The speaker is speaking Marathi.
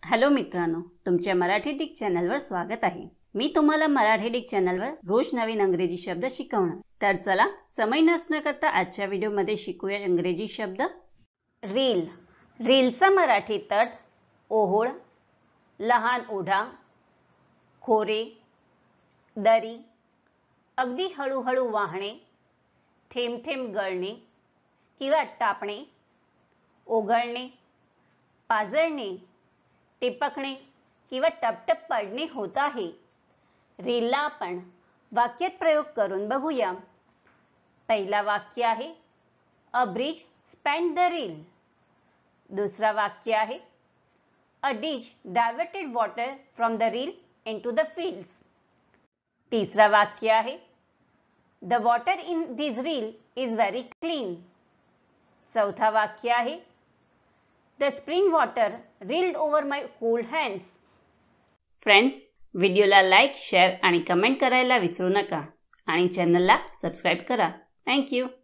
हॅलो मित्रांनो, तुमच्या मराठी डिक चॅनलवर स्वागत आहे। मी तुम्हाला मराठी डिक चॅनलवर रोज नवीन इंग्रजी शब्द शिकवणार। तर चला समय नष्ट न करता आजच्या व्हिडिओमध्ये शिकूया इंग्रजी शब्द। रील। रीलचा मराठीत अर्थ ओहोळ, लहान ओढा, खोरे, दरी, अगदी हळूहळू वाहणे, थेंब थेंब गळणे किंवा टापणे, ओघळणे, पाजळणे, टिपकणे किंवा टपटप पडणे होत आहे। रीलला आपण वाक्यात प्रयोग करून बघूया। पहिला वाक्य आहे a bridge spanned the rill. दुसरा वाक्य आहे a ditch diverted water from the rill into the fields. तिसरा वाक्य आहे the water in this rill is very clean. चौथा वाक्य आहे The spring water reeled over my cold hands. Friends, व्हिडिओला लाईक, शेअर आणि कमेंट करायला विसरू नका आणि चॅनलला सबस्क्राइब करा। Thank you.